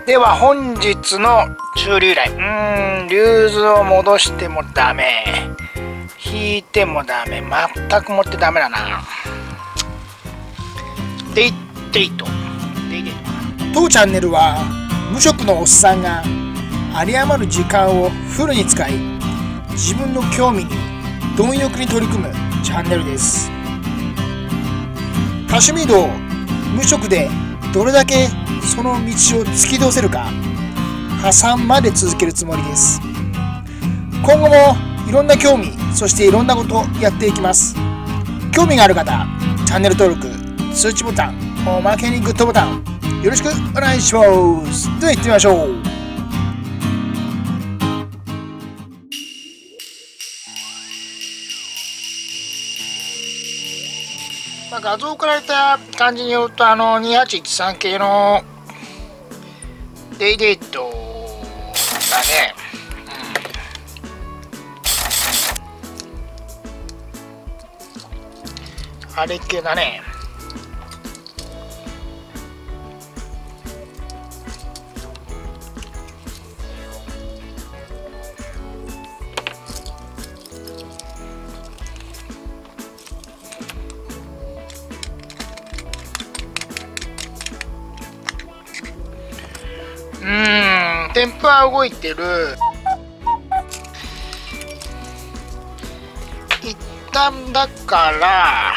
では本日の修理依頼。リューズを戻してもダメ、引いてもダメ、全く持ってダメだな。デイデイト当チャンネルは無職のおっさんが有り余る時間をフルに使い、自分の興味に貪欲に取り組むチャンネルです。多趣味道無職でどれだけその道を突き通せるか、破産まで続けるつもりです。今後もいろんな興味、そしていろんなことをやっていきます。興味がある方、チャンネル登録、通知ボタン、おまけにグッドボタンよろしくお願いします。では行ってみましょう。画像送られた感じによると2813系のデイデートだね。あれ系だね。テンプは動いてる。一旦だから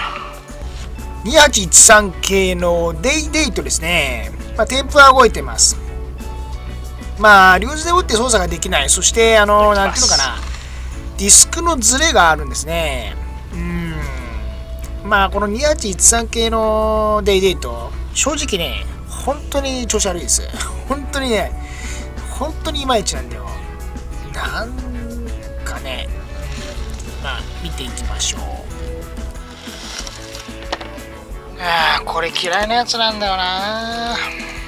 2813系のデイデイトですね。テンプは動いてます。リューズで打って操作ができない。そしてなんていうのかな、ディスクのズレがあるんですね。この2813系のデイデイト、正直ね、本当に調子悪いです。本当にね、本当にいまいちなんだよ。なんかね、見ていきましょう。これ嫌いなやつなんだよな。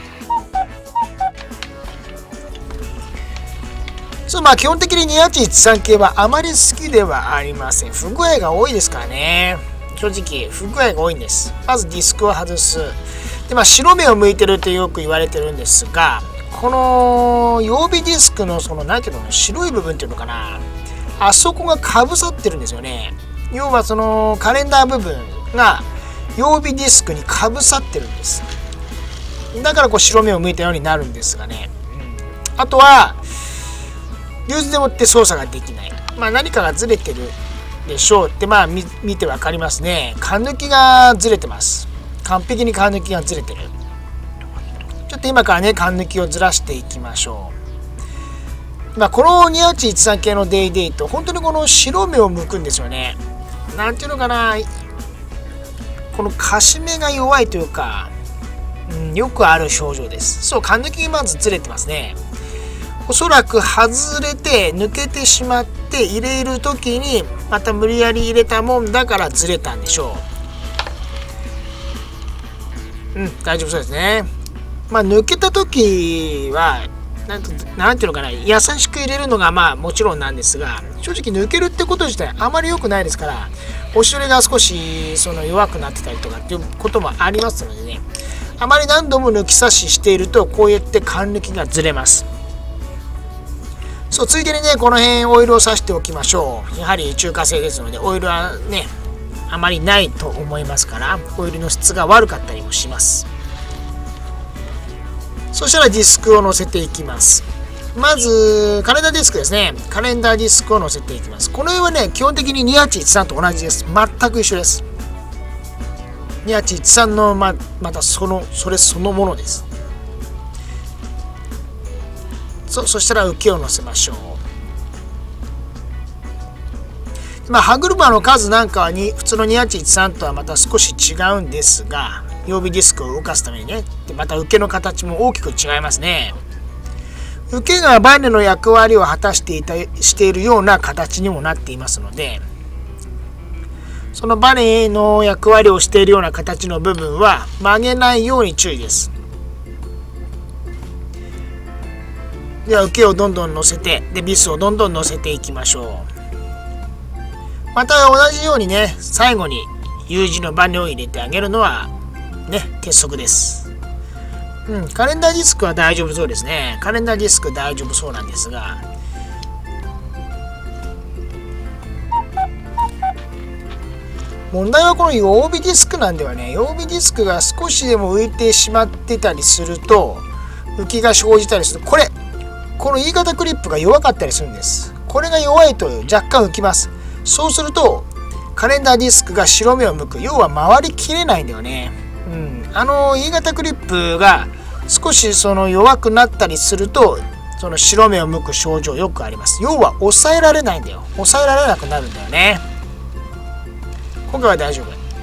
そう、基本的に2813系はあまり好きではありません。不具合が多いですからね。正直不具合が多いんです。まずディスクを外す。で、白目を向いてるってよく言われてるんですが、この曜日ディスクのなんていうの、白い部分っていうのかな、あそこがかぶさってるんですよね。要はカレンダー部分が曜日ディスクにかぶさってるんです。だから白目を向いたようになるんですがね。あとはリューズでもって操作ができない。何かがずれてるでしょうって、見てわかりますね。缶抜きがずれてます。完璧に缶抜きがずれてる。ちょっと今からね、缶抜きをずらしていきましょう。この2813系のデイデイト、本当にこの白目を向くんですよね。なんていうのかな、このかしめが弱いというか、よくある症状です。そう、缶抜きがまずずれてますね。おそらく外れて抜けてしまって入れる時にまた無理やり入れたもんだからずれたんでしょう。大丈夫そうですね。抜けた時はなんていうのかな、優しく入れるのがもちろんなんですが、正直抜けるってこと自体あまり良くないですから、おしりが少し弱くなってたりとかっていうこともありますのでね、あまり何度も抜き差ししているとこうやって缶抜きがずれます。そう、ついでにね、この辺オイルをさしておきましょう。やはり中華製ですのでオイルはねあまりないと思いますから、オイルの質が悪かったりもします。そしたらディスクを載せていきます。まずカレンダーディスクですね。カレンダーディスクを載せていきます。この辺はね、基本的に2813と同じです。全く一緒です。2813のまたそれそのものです。そしたら受けを載せましょう。歯車の数なんかは普通の2813とはまた少し違うんですが、曜日ディスクを動かすためにね、でまた受けの形も大きく違いますね。受けがバネの役割を果たしているような形にもなっていますので、そのバネの役割をしているような形の部分は曲げないように注意です。では受けをどんどん乗せて、でビスをどんどん乗せていきましょう。また同じようにね、最後に U 字のバネを入れてあげるのはね、鉄則です。 カレンダーディスクは大丈夫そうですね。カレンダーディスク大丈夫そうなんですが、問題はこの曜日ディスクなんではね、曜日ディスクが少しでも浮いてしまってたりすると、浮きが生じたりする。この E 型クリップが弱かったりするんです。これが弱いと若干浮きます。そうすると、カレンダーディスクが白目を向く。要は回りきれないんだよね。E 型クリップが少し弱くなったりすると、その白目を向く症状よくあります。要は抑えられないんだよ。抑えられなくなるんだよね。今回は大丈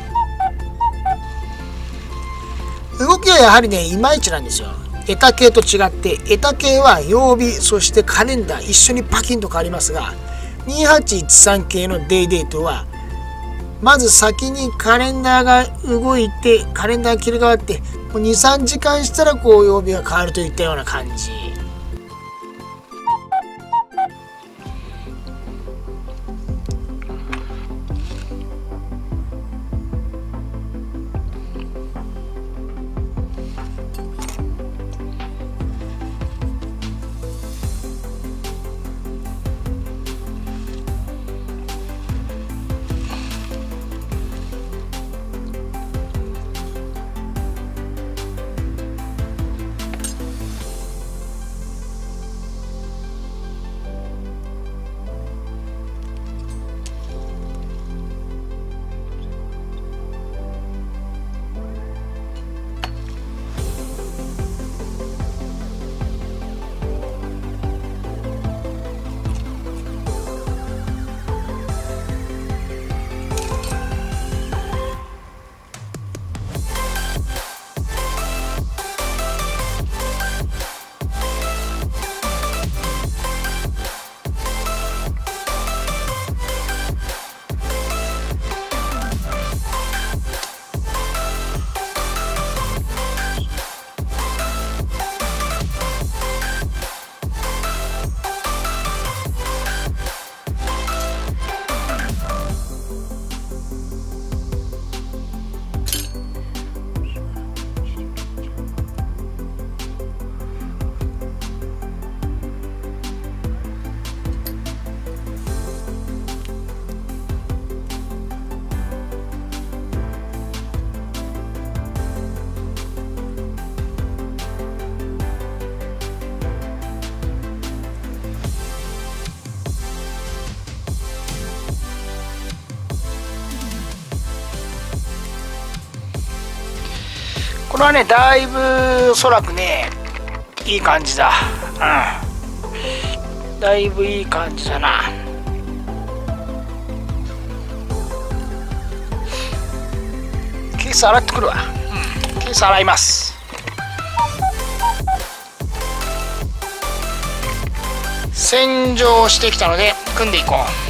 夫。動きはやはりね、いまいちなんですよ。エタ系と違って、エタ系は曜日、そしてカレンダー、一緒にパキンと変わりますが、2813系のデイデートは、まず先にカレンダーが動いて、カレンダーが切り替わって、もう2、3時間したら曜日が変わるといったような感じ。これはね、だいぶおそらくね、いい感じだ。だいぶいい感じだな。ケース洗ってくるわ。ケース洗います。洗浄してきたので組んでいこう。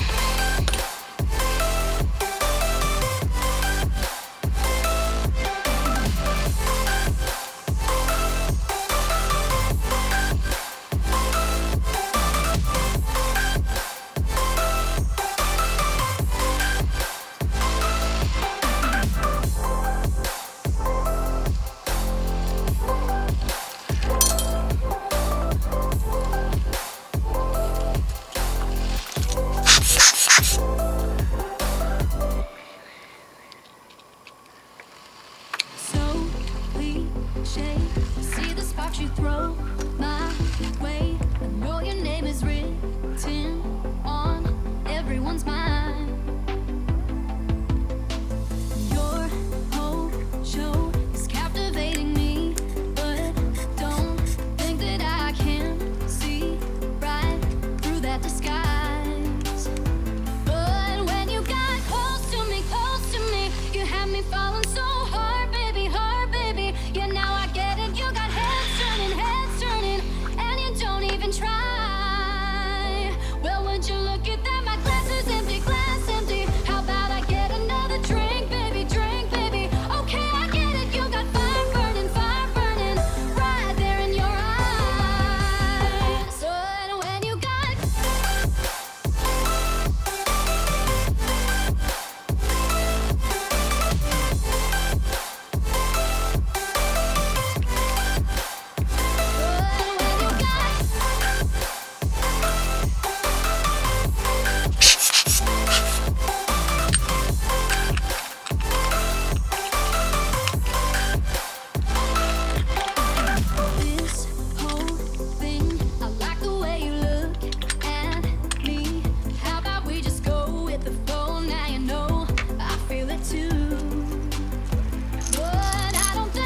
Yeah, now I get it. You got heads turning, and you don't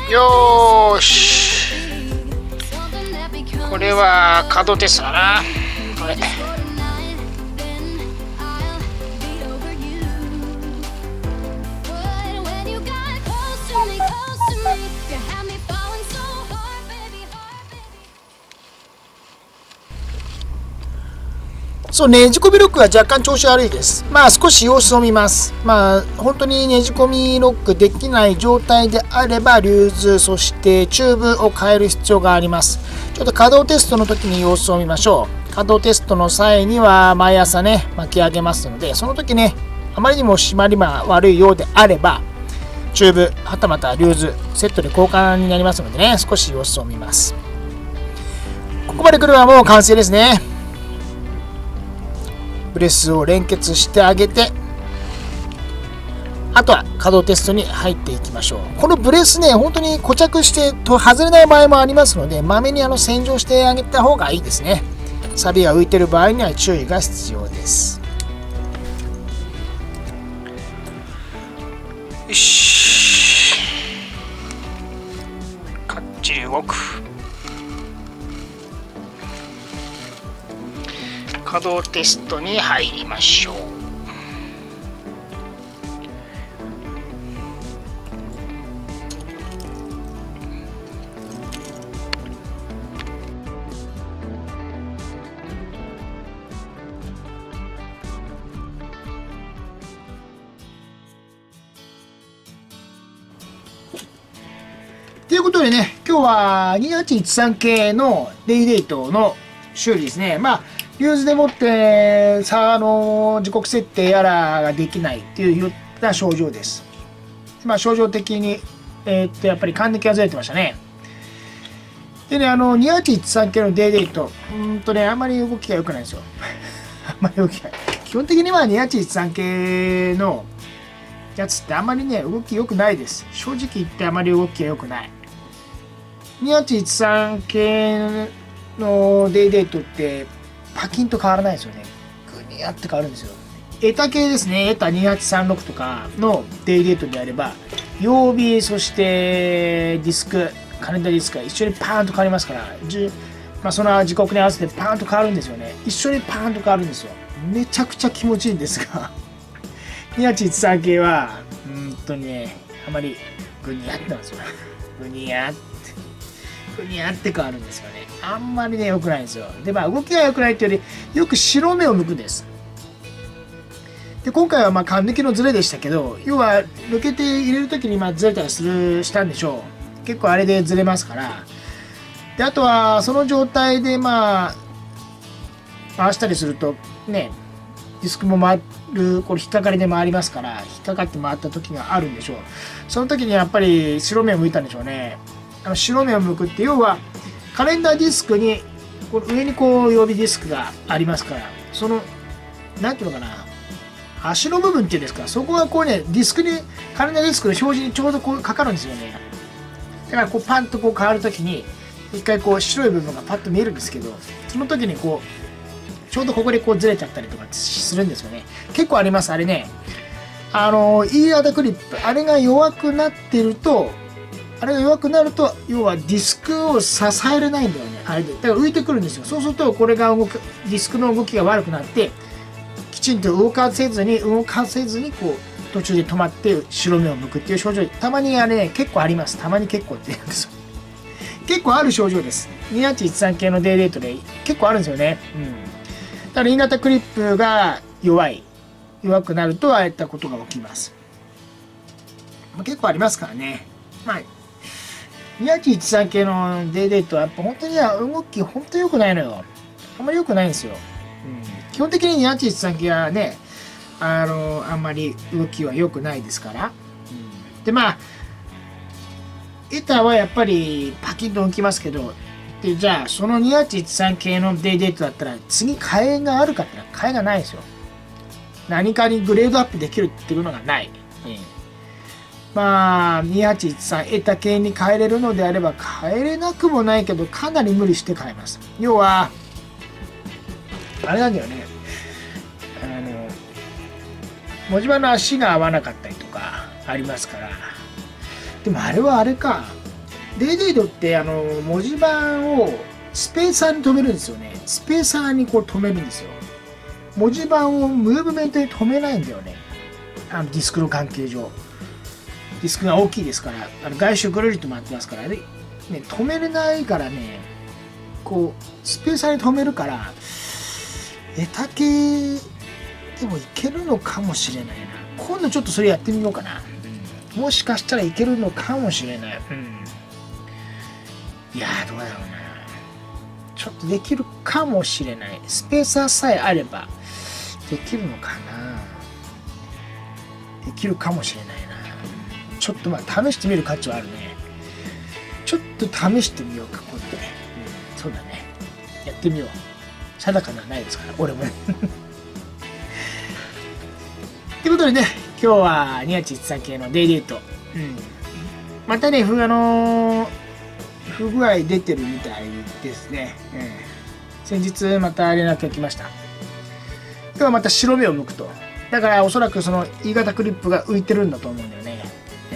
よーし、これは稼働テストだな。これそう、ねじ込みロックが若干調子悪いです。まあ少し様子を見ます。まあ本当にねじ込みロックできない状態であれば、リューズ、そしてチューブを変える必要があります。ちょっと稼働テストの時に様子を見ましょう。稼働テストの際には毎朝ね、巻き上げますので、その時ね、あまりにも締まりが悪いようであれば、チューブ、はたまたリューズ、セットで交換になりますのでね、少し様子を見ます。ここまで来ればもう完成ですね。ブレスを連結してあげて、あとは稼働テストに入っていきましょう。このブレスね、本当に固着して外れない場合もありますので、まめに洗浄してあげた方がいいですね。サビが浮いている場合には注意が必要です。よし、かっちり動く。稼働テストに入りましょう。ということでね、今日は2813系のデイデートの修理ですね。まあリューズでもって時刻設定やらができないっていうような症状です。まあ症状的に、やっぱり還暦がずれてましたね。でね、2813系のデイデート、あんまり動きが良くないんですよ。あんまり動きが。基本的には2813系のやつってあんまりね、動き良くないです。正直言ってあまり動きが良くない。2813系のデイデートってパキンと変わらないですよね。グニャって変わるんですよ。エタ系ですね。エタ2836とかのデイデートであれば、曜日、そしてディスク、カレンダーディスクが一緒にパーンと変わりますから、その時刻に合わせてパーンと変わるんですよね。一緒にパーンと変わるんですよ。めちゃくちゃ気持ちいいんですが、2813系は、あまりグニャってなんですよ。グニャって変わるんですよね。あんまりね、良くないんですよ。で、動きが良くないというより、よく白目を向くんです。で、今回は勘抜きのズレでしたけど、要は、抜けて入れるときにずれたりしたんでしょう。結構あれでずれますから。で、あとは、その状態で、回したりすると、ね、ディスクも回る、これ引っかかりで回りますから、引っかかって回った時があるんでしょう。その時にやっぱり白目を向いたんでしょうね。白目を向くって、要は、カレンダーディスクに、この上に曜日ディスクがありますから、その、なんていうのかな、足の部分っていうんですか、そこがディスクに、カレンダーディスクの表示にちょうどかかるんですよね。だからパンと変わるときに、一回白い部分がパッと見えるんですけど、その時にちょうどここでずれちゃったりとかするんですよね。結構あります、あれね。イーアダクリップ、あれが弱くなってると、要はディスクを支えれないんだよね。あれで。だから浮いてくるんですよ。そうすると、これがディスクの動きが悪くなって、きちんと動かせずに、途中で止まって白目を向くっていう症状、たまにあれね、結構あります。たまに結構って言うんですよ。結構ある症状です。2813系のデイデートで結構あるんですよね。だから、イーナタクリップが弱くなると、ああいったことが起きます。結構ありますからね。2813系のデイデートはやっぱ本当に動き本当に良くないのよ。あんまり良くないんですよ。基本的に2813系はね、あんまり動きは良くないですから。で、エターはやっぱりパキンと動きますけど、で、じゃあその2813系のデイデートだったら次替えがあるかって言ったら替えがないですよ。何かにグレードアップできるっていうのがない。2813エタ系に変えれるのであれば変えれなくもないけど、かなり無理して変えます。要はあれなんだよね、文字盤の足が合わなかったりとかありますから。でもあれはあれか、 デイデイドって文字盤をスペーサーに止めるんですよね。スペーサーにこう止めるんですよ。文字盤をムーブメントに止めないんだよね。ディスクの関係上。ディスクが大きいですから、外周ぐるりと回ってますからね、止めれないからね、こう、スペーサーに止めるから、絵竹でもいけるのかもしれないな。今度ちょっとそれやってみようかな。もしかしたらいけるのかもしれない。いやー、どうだろうな。ちょっとできるかもしれない。スペーサーさえあれば、できるのかな。できるかもしれないな。ちょっとまあ試してみる価値はあるね。ちょっと試してみようか、こうやってね。そうだね。やってみよう。定かではないですから、俺もね。ということでね、今日は2八13系のデイデート。またね、不具合出てるみたいですね。先日また連絡が来ました。今日はまた白目を向くと。だからおそらくその E 型クリップが浮いてるんだと思うんだよね。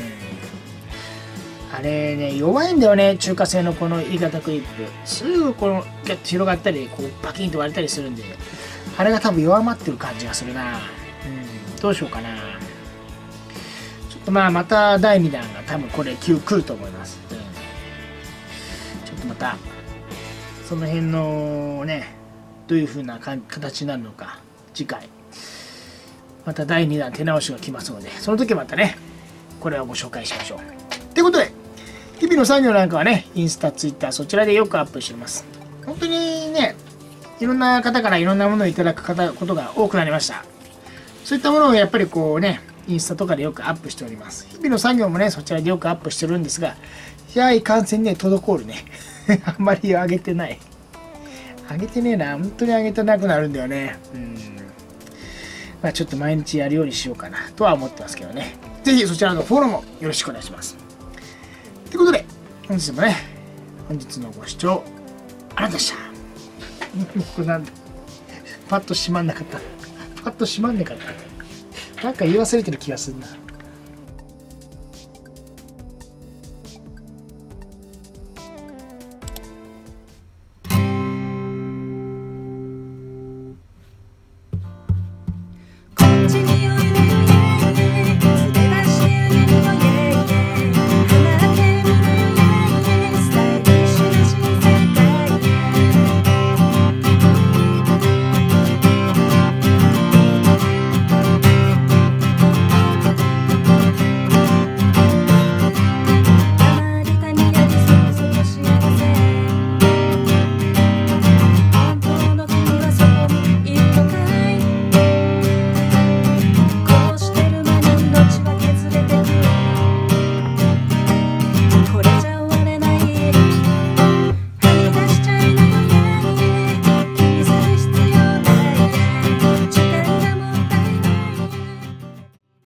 あれね、弱いんだよね、中華製のこの E 型クリップ。すぐこのギュッと広がったり、こうパキンと割れたりするんで、あれが多分弱まってる感じがするな。どうしようかな。ちょっとまあまた第2弾が多分これ来ると思います。ちょっとまたその辺のね、どういう風な形になるのか、次回また第2弾手直しが来ますので、その時またね、これはご紹介しましょう。ということで、日々の作業なんかはね、インスタ、ツイッター、そちらでよくアップしています。本当にね、いろんな方からいろんなものをいただくことが多くなりました。そういったものをやっぱりこうね、インスタとかでよくアップしております。日々の作業もね、そちらでよくアップしてるんですが、いや、いかんせんね、滞るね。あんまり上げてない。上げてねえな、本当に上げてなくなるんだよね。まあちょっと毎日やるようにしようかなとは思ってますけどね。ぜひそちらのフォローもよろしくお願いします。ということで、本日もね、本日のご視聴ありがとうございました。これなんだ、パッと閉まんなかった。パッと閉まんなかった。なんか言い忘れてる気がするな。